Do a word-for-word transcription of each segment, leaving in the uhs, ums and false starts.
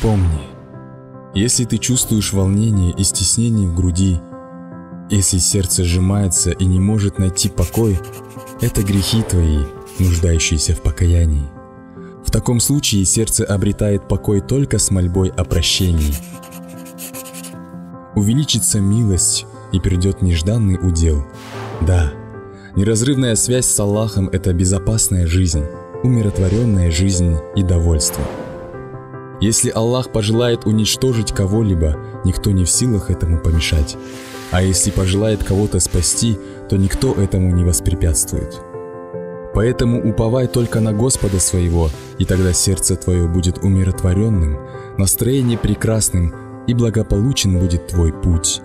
Помни, если ты чувствуешь волнение и стеснение в груди, если сердце сжимается и не может найти покой, это грехи твои, нуждающиеся в покаянии. В таком случае сердце обретает покой только с мольбой о прощении. Увеличится милость и придет нежданный удел. Да, неразрывная связь с Аллахом – это безопасная жизнь, умиротворенная жизнь и довольство. Если Аллах пожелает уничтожить кого-либо, никто не в силах этому помешать. А если пожелает кого-то спасти, то никто этому не воспрепятствует. Поэтому уповай только на Господа своего, и тогда сердце твое будет умиротворенным, настроение прекрасным, и благополучен будет твой путь.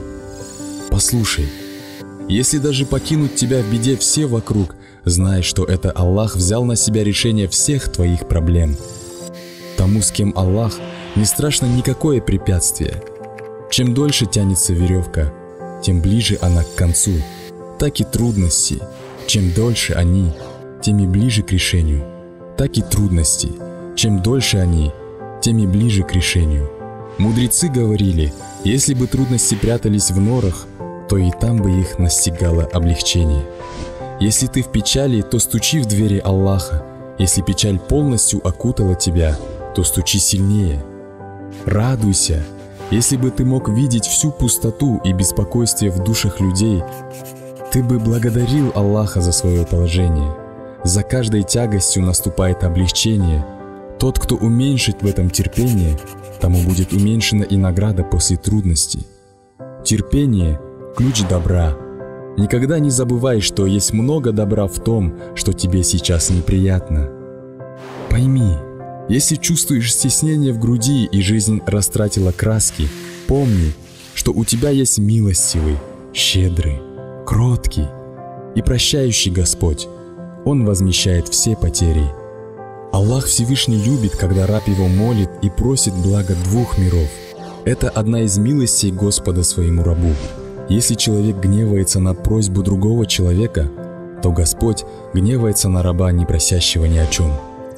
Послушай, если даже покинут тебя в беде все вокруг, знай, что это Аллах взял на себя решение всех твоих проблем. Тому, с кем Аллах, не страшно никакое препятствие. Чем дольше тянется веревка, тем ближе она к концу, так и трудности. Чем дольше они, тем и ближе к решению, так и трудности. Чем дольше они, тем и ближе к решению. Мудрецы говорили, если бы трудности прятались в норах, то и там бы их настигало облегчение. Если ты в печали, то стучи в двери Аллаха. Если печаль полностью окутала тебя, то стучи сильнее. Радуйся. Если бы ты мог видеть всю пустоту и беспокойствие в душах людей, ты бы благодарил Аллаха за свое положение. За каждой тягостью наступает облегчение. Тот, кто уменьшит в этом терпение, тому будет уменьшена и награда после трудностей. Терпение – ключ добра. Никогда не забывай, что есть много добра в том, что тебе сейчас неприятно. Пойми, если чувствуешь стеснение в груди и жизнь растратила краски, помни, что у тебя есть милостивый, щедрый, кроткий и прощающий Господь. Он возмещает все потери. Аллах Всевышний любит, когда раб его молит и просит блага двух миров. Это одна из милостей Господа своему рабу. Если человек гневается на просьбу другого человека, то Господь гневается на раба, не просящего ни о чем.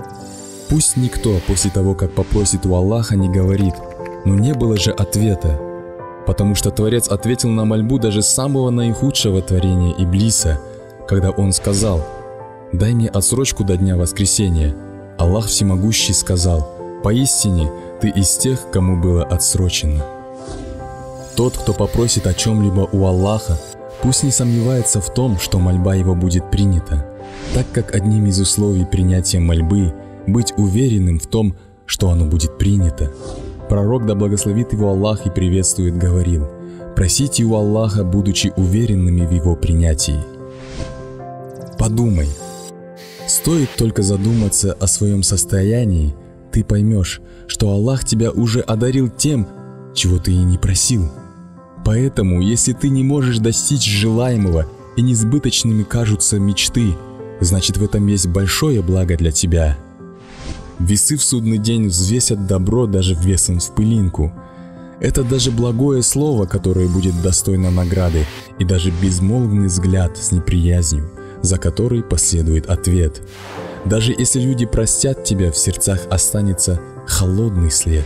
Пусть никто после того, как попросит у Аллаха, не говорит: «Но не было же ответа», потому что Творец ответил на мольбу даже самого наихудшего творения Иблиса, когда он сказал: «Дай мне отсрочку до дня воскресения». Аллах Всемогущий сказал: «Поистине ты из тех, кому было отсрочено». Тот, кто попросит о чем-либо у Аллаха, пусть не сомневается в том, что мольба его будет принята, так как одним из условий принятия мольбы быть уверенным в том, что оно будет принято. Пророк, да благословит его Аллах и приветствует, говорил: «Просите у Аллаха, будучи уверенными в его принятии». Подумай. Стоит только задуматься о своем состоянии, ты поймешь, что Аллах тебя уже одарил тем, чего ты и не просил. Поэтому, если ты не можешь достичь желаемого и несбыточными кажутся мечты, значит, в этом есть большое благо для тебя. Весы в судный день взвесят добро даже весом в пылинку. Это даже благое слово, которое будет достойно награды, и даже безмолвный взгляд с неприязнью, за который последует ответ. Даже если люди простят тебя, в сердцах останется холодный след.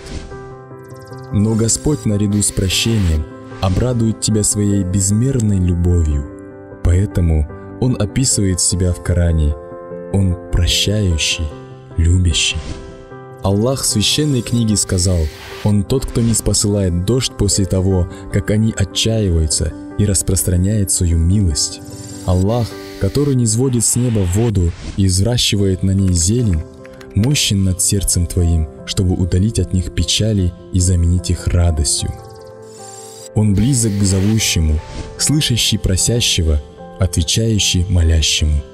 Но Господь наряду с прощением обрадует тебя своей безмерной любовью. Поэтому Он описывает себя в Коране: Он прощающий, любящий. Аллах в священной книге сказал: Он тот, кто не спосылает дождь после того, как они отчаиваются, и распространяет свою милость. Аллах, который низводит с неба воду и взращивает на ней зелень, мощен над сердцем твоим, чтобы удалить от них печали и заменить их радостью. Он близок к зовущему, слышащий просящего, отвечающий молящему.